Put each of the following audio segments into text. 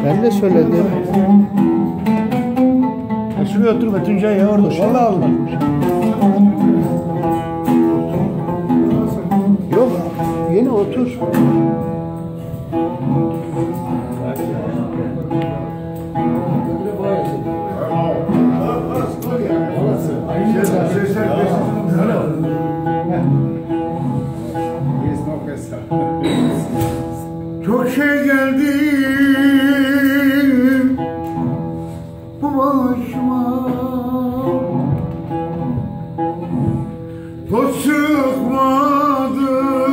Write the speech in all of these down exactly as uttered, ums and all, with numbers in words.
Ben de söyledim. E şuraya otur be Tuncay ya orada. Vallahi Allah. Yok, yine otur. Çok şey geldi bu başıma, toz çıkmadı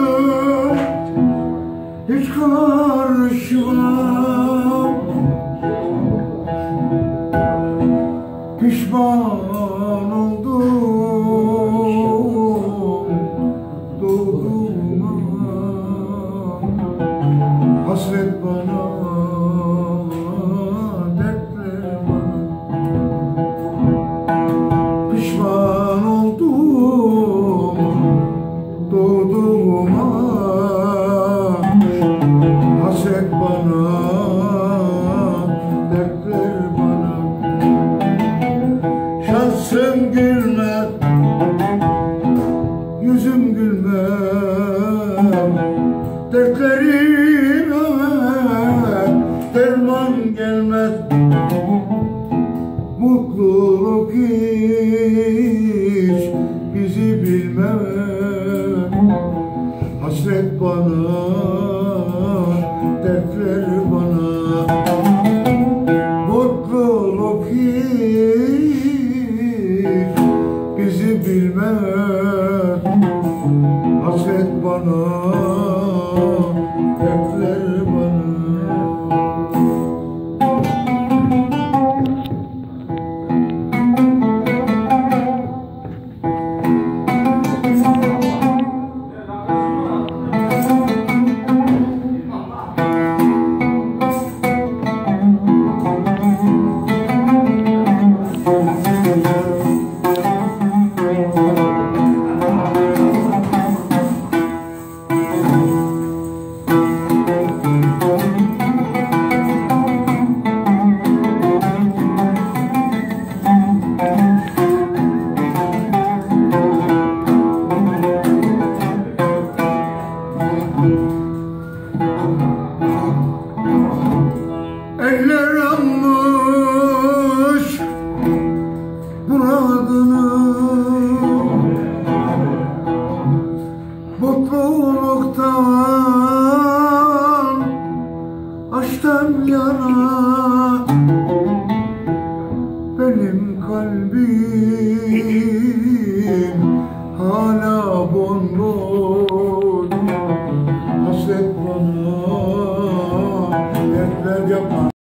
hiç karşıma, pişman oldum doğduğuma, hasret bana, dertler bana, pişman oldum doğduğuma, hasret bana, dertler bana. Şansım gülmez, yüzüm gülmez, dertlerime derman gelmez. Mutluluk hiç bizi bilmez, hasret bana, dertler bana. Mutluluk hiç bizi bilmez, hasret bana, dertler bana. Eller almış muradını, mutluluktan, aşktan yana benim kalbim